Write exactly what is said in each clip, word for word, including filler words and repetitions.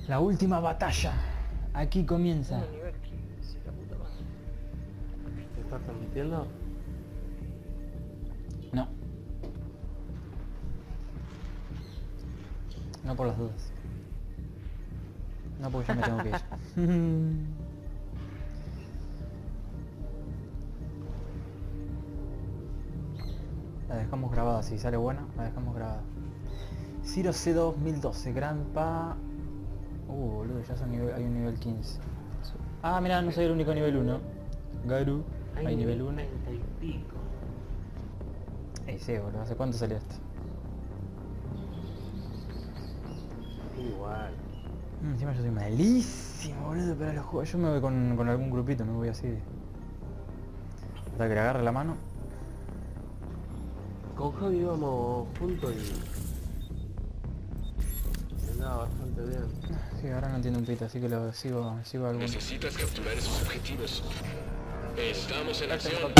La última batalla. Aquí comienza. No, nivel quince, la puta madre. ¿Te estás transmitiendo? No. No por las dudas. No porque ya me tengo que ir. La dejamos grabada, si sale buena, la dejamos grabada. Zero C dos mil doce, Grandpa. Uh, boludo, ya son nivel, hay un nivel quince. Ah, mira, no soy el único nivel uno. Garu, hay, nivel uno. treinta y pico. Eh, sí, boludo, ¿hace cuánto salió esto? Igual. Mm, encima yo soy malísimo, boludo, para los juegos. Yo me voy con, con algún grupito, me voy así. Hasta que le agarre la mano. Con Javi íbamos juntos y... andaba bastante bien. Sí, ahora no entiendo un pito, así que lo sigo, sigo a algún. Necesitas capturar esos objetivos. Estamos en acción.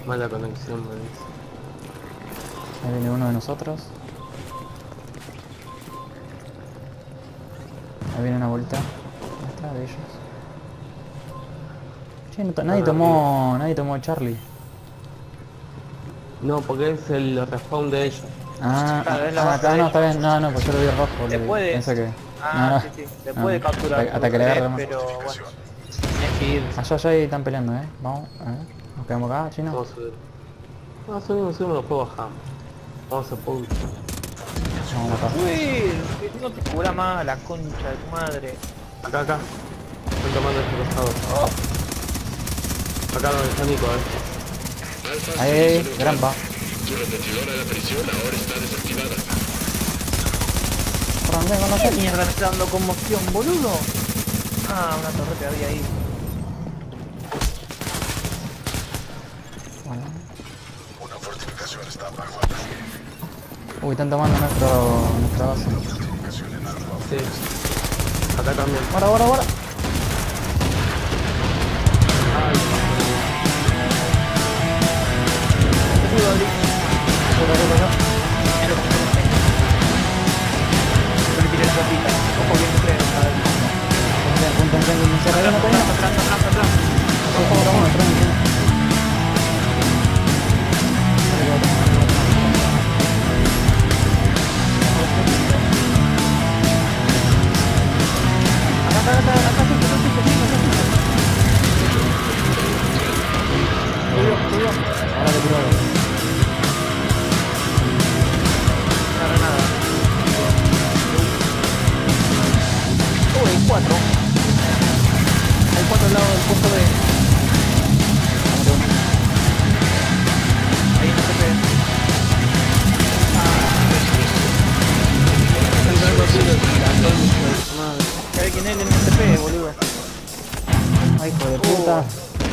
Mala conexión, me dice. Ahí viene uno de nosotros. Ahí viene una vuelta. ¿Dónde está de ellos? Che, no to- nadie tomó. Nadie tomó Charlie. No, porque es el respawn de ellos. Ah, Claro, es la ah, base ah, de no, está ellos. bien, no, no, pues yo lo vi rojo, Te boludo. puede- Pensé que. Ah, no, no. sí, sí. Te No, puede no. capturar. Hasta, hasta por que le agarre red, más. pero bueno. Tienes que ir. Allá, allá ahí están peleando, eh. Vamos, a ver. Nos quedamos acá, chino. Vamos a subir. No, subimos, subimos, después bajamos. Vamos a punto. Vamos acá. Uy, que no te cubra más la concha de tu madre. Acá, acá. Están tomando el cruzado. Acá donde está Nico, eh. Alfa Ahí, seis ahí, neutral. gran pa. Tu repetidora de prisión ahora está desactivada. Corran, ven, con ¿Qué mierda me está dando conmoción, boludo? Ah, una torreta había ahí. Bueno. Una fortificación está bajo ataque. Uy, están tomando nuestro, nuestra base. Fortificación en alfa. Sí. Acá también. Ahora, ahora, ahora. Ahora, ahora, ahora. No le tiré la copita. Ojo bien, creo. Ven, ven, ven, ven, ven, se arregla, no te vengas. Atrás, atrás, atrás. Ojo, ojo, ojo, atrás, encima. Arriba, atrás, arriba, atrás. Acá, acá, acá, acá, acá, acá, Subió, subió. Ahora te tiro algo. Una granada. Uy, hay cuatro. Hay cuatro al lado del punto B. Ahí no se ve. ¿Sabe quién es el N S P, boludo? Ay, hijo de puta.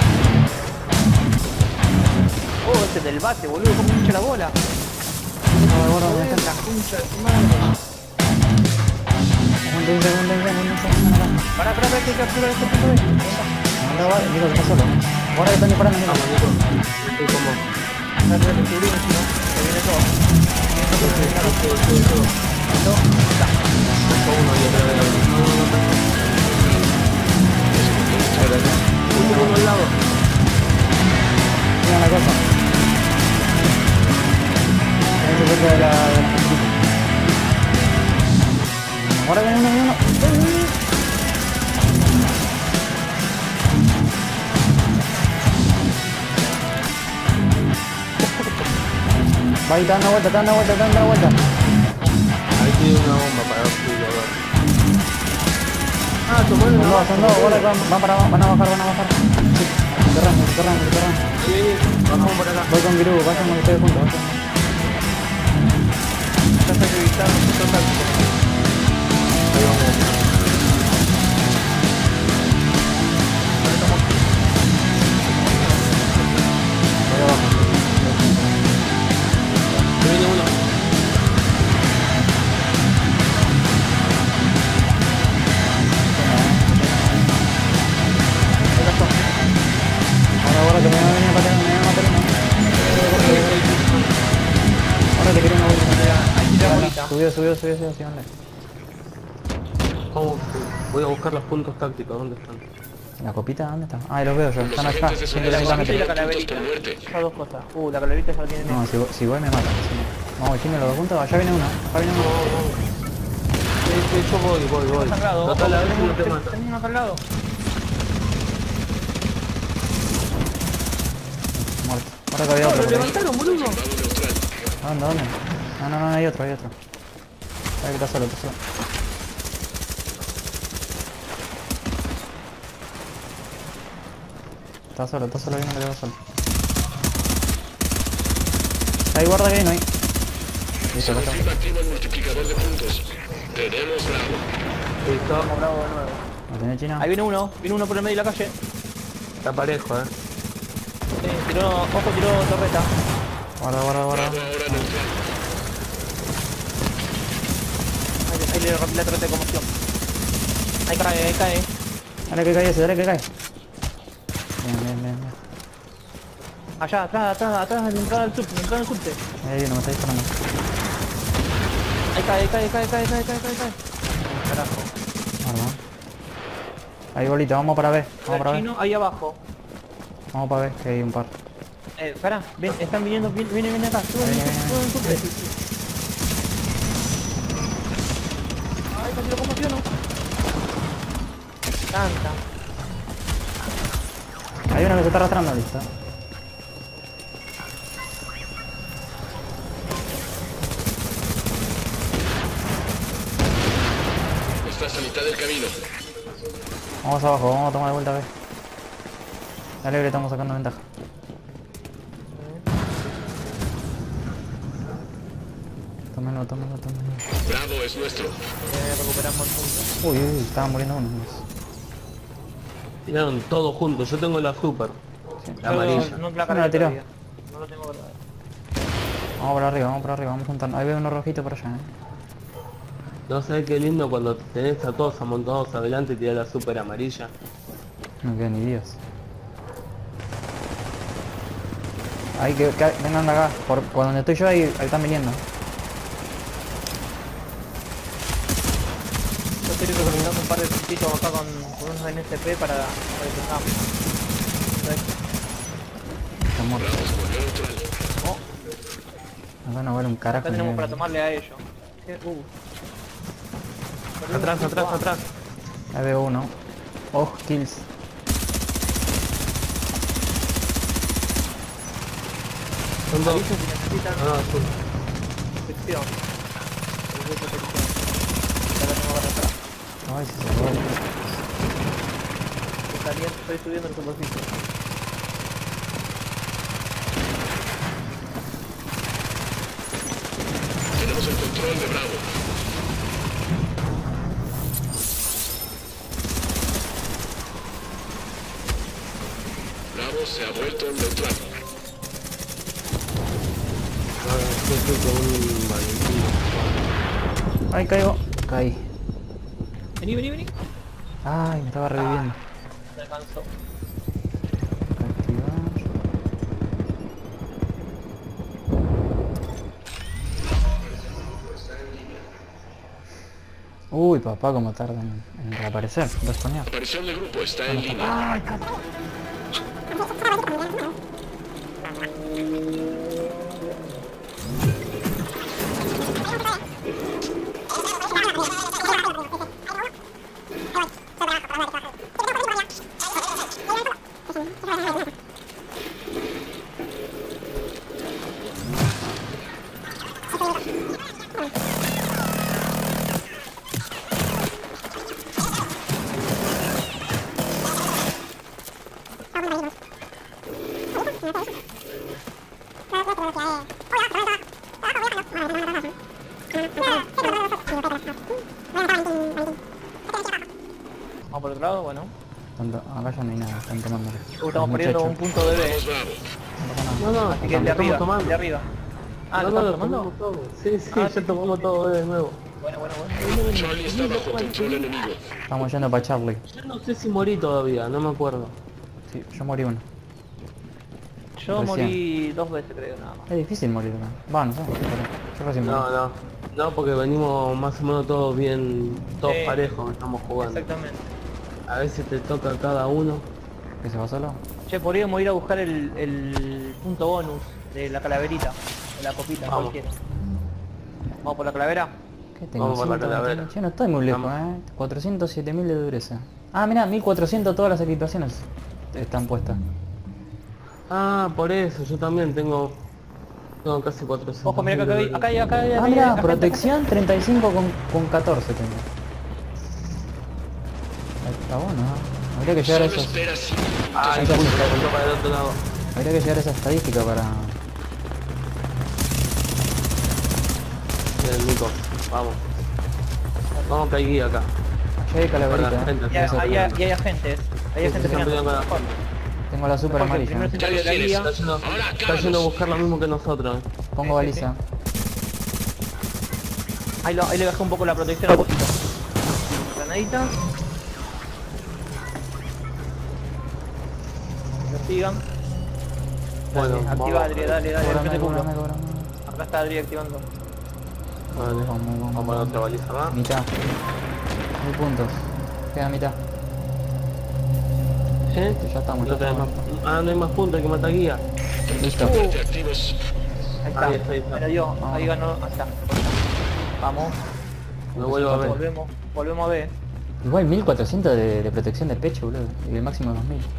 Oh, ese del bate, boludo, como hincha la bola. No, guarda, ¿dónde está? La concha de tu madre. Aguanten, aguanten, aguanten, aguanten. Pará, pará, pará, que captura este punto B. Ahora va, digo que está solo. Ahora que están disparando, mira. Estoy como... Pará, pará, que cubrí un chino. Que viene todo. uno y otra vez. No, no, no. Último uno al lado. Mira la cosa. Ahí se cerca de la... de la- Ahora viene uno, viene uno. Va ahí, está dando vuelta, está dando vuelta, está dando vuelta. Ahí tiene una bomba para subir, a ver. Ah, tomó Son una dos, son dos, ahora van, van, para, van a bajar, van a bajar. Sí, cerramos, cerramos, cerramos. Sí, bajamos por acá. Voy con Giru, vayamos ustedes juntos. Vayan. Estás acreditado, total. Ahí vamos. Voy abajo. Ahí viene uno. Ahora, ahora que me van a venir a matar, me van a matar uno. Ahora te quiero una bolita. Ahí tira la bolita. Subió, subió, subió, subió, sí, anda. Vamos, voy a buscar los puntos tácticos, ¿dónde están? ¿La copita dónde está? Ah, los veo yo, Los están acá. agentes de Siempre seguridad la mitad Y la metros. calaverita. Puntos por muerte. Esas dos cosas. Uh, la calaverita ya la tiene. No, si, voy- si voy me matan. Si no. Vamos, chino, los dos juntos. Allá viene uno, acá viene uno. Sí, sí, yo voy, voy, voy. Acá al lado. Total, a ver si no te Tenemos matan. tenemos uno acá al lado. Muerto. Ahora que había No, otro lo por ahí. levantaron, boludo. Soldado neutral. ¿Dónde, dónde? No, no, no, hay otro, hay otro. Ahí está solo, está solo. Está solo, está solo, ahí no le quedó solo. Ahí guarda que hay, no hay. Listo, Se lo confirma activo el multiplicador de puntos. Tenemos Bravo. Listo, Vamos bravo de nuevo. ¿Lo tiene China? Ahí viene uno, viene uno por el medio de la calle. está parejo, eh. Eh, tiró, ojo, tiró torreta. Guarda, guarda, guarda. Bravo ahora neutral. Ahí, ahí le rompí la torreta de conmoción. Ahí cae, ahí cae. Dale que cae ese, dale que cae. Bien, bien, bien, bien. Allá, atrás, atrás, atrás, de la entrada del subte, de la entrada del subte. Ahí uno me está disparando. Ahí cae, ahí cae, cae, cae, cae, cae, cae, cae. Carajo. Arma. Ahí bolita, vamos para B. Vamos para B. Chino, ahí abajo. Vamos para B, que hay un par. Eh, pará, ven, están viniendo, viene, viene, viene acá. Suben, Viene, viene, suben, subte. Ay, casi lo conmociono. Tanta. Hay uno que se está arrastrando, listo. Estás a mitad del camino. Vamos abajo, vamos a tomar de vuelta B. Dale que le estamos sacando ventaja. Tómenlo, tómenlo, tómenlo. Bravo es nuestro. Eh, recuperamos el punto. Uy, uy, uy, estaba muriendo uno más. Tiraron todos juntos, yo tengo la super. Sí. La Yo amarilla. No, la No la cargué tiró. todavía. No lo tengo cargado. Vamos por arriba, vamos por arriba, vamos juntando. Ahí veo uno rojito por allá, eh. No sé qué lindo cuando tenés a todos amontonados adelante y tirás la super amarilla. No queda ni Dios. Ahí que, que vengan de acá, por, por donde estoy yo ahí, ahí están viniendo. Yo estoy recolectando un par de puntitos acá con, con unos N S P para, para que tengamos. Están muertos. Bravo se volvió neutral. Acá no vale un carajo. Acá tenemos ni- para tomarle a ellos. ¿Qué? Uh. Atrás, atrás, atrás. Ahí veo uno. Oh, kills. Son dos. Avisen si necesitan No, no, azul. protección. El grupo de protección. Ya la tengo para atrás. Ay, si se vuelve. Estoy saliendo, estoy subiendo en superficie. Tenemos el control de Bravo. Bravo se ha vuelto neutral. No, yo estoy con un Valentino. Ay, caigo. Caí. Vení, vení, vení. Ay, me estaba reviviendo. Me alcanzó. Activar. Uy, papá, cómo tardan en reaparecer, respawnear. Aparición del grupo está en línea. Vamos por otro lado, bueno. Tanto, acá ya no hay nada, están tomando. Uh, estamos perdiendo un punto de B. Vamos Bravo. No, no, Así que el de estamos arriba, tomando. el de arriba. Ah, no, ¿lo no, estás lo tomando? tomamos todo. Sí, sí, Ah, ya sí, tomamos sí, todo de nuevo. Bueno, bueno, bueno. Charlie está bajo control enemigo. Estamos yendo para Charlie. Yo no sé si morí todavía, no me acuerdo. Sí, yo morí uno. Yo Recién. morí dos veces creo nada más. Es difícil morir acá. Va, no sé. pero Yo recién morí. No, no. No, porque venimos más o menos todos bien, todos Sí. parejos, estamos jugando. Exactamente. A veces te toca cada uno. ¿Que se va solo? Che, podríamos ir a buscar el, el punto bonus de la calaverita, de la copita, Vamos. cualquiera. Vamos por la calavera. ¿Qué tengo? Vamos por la ciento veinte. calavera. Che, no estoy muy lejos, Vamos. eh. cuatrocientos siete mil de dureza. Ah, mirá, mil cuatrocientos todas las equipaciones están puestas. Ah, por eso, yo también tengo... Tengo casi cuatrocientos. Ojo, mira acá, acá, hay- acá, hay- acá, Ah, hay- mirá, acá, protección treinta y cinco con, con catorce tengo. Ahí está bueno, ¿eh? Habría que llegar a Solo esos... espera cinco Ah, el minutos. punto, el punto para el otro lado. Habría que llegar a esa estadística para... Bien, Nico, vamos. Vamos que hay guía acá. Allá hay calaverita, Para la eh. gente. Y hay, hay, hay, hay agentes, hay Sí, agentes sí, sí, mirando. sí, sí, sí. Mejor. Tengo la super Mejor que amarilla. primero se eh. encargue de la Ya los guía. Está yendo, Ahora, está Carlos. yendo a buscar lo mismo que nosotros. eh. Pongo Sí, sí, baliza. Ahí, lo, ahí le bajé un poco la protección a poquito. Granadita. Que lo sigan. Bueno, Activa vamos. Adri, dale, dale, Cóbrame, no te culo. cóbrame, cóbrame. Acá está Adri activando. Vale, Vamos, vamos, vamos a poner otra baliza más. Mitad. Mil puntos. Queda mitad. ¿Eh? Ya estamos, ya No tenés estamos. más- Ah, no hay más puntos, hay que matar guía. Listo. Fuerte activos. Ahí está, Ahí está, ahí está. me la dio, ahí ganó, ahí está. Vamos, No vuelvo a ver. volvemos, volvemos a ver. Igual mil cuatrocientos de, de protección de pecho, boludo. Y el máximo dos mil.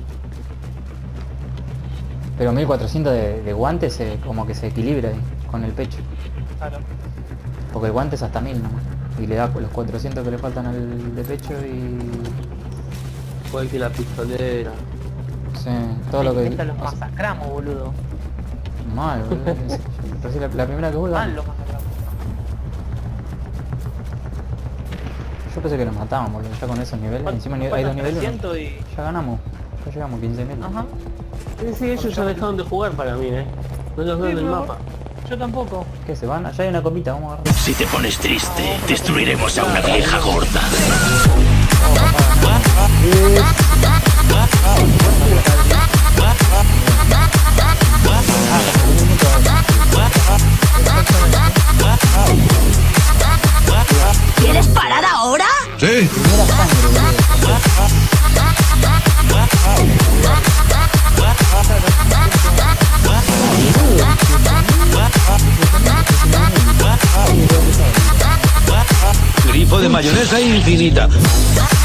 Pero mil cuatrocientos de, de guantes se, como que se equilibra ahí, con el pecho. Claro. Porque el guante es hasta mil nomás. Y le da los cuatrocientos que le faltan al de pecho y... Puede que la pistolera. Sí, todo lo que... Esta los o sea, masacramos, boludo. mal, boludo. Recién la, la primera que vuelva... Mal los masacramos. Yo pensé que nos matábamos, boludo, ya con esos niveles. Encima ni- hay dos niveles. trescientos y... Ya ganamos. Ya llegamos a quince mil. Ajá. Sí, sí, ellos ya dejaron de jugar para mí, eh. No los veo Sí, en el no. mapa. Yo tampoco. ¿Qué se van? Allá hay una copita, vamos a agarrar. Si te pones triste, destruiremos a una vieja gorda. ¿Quieres parar ahora? Sí. Grifo de mayonesa infinita.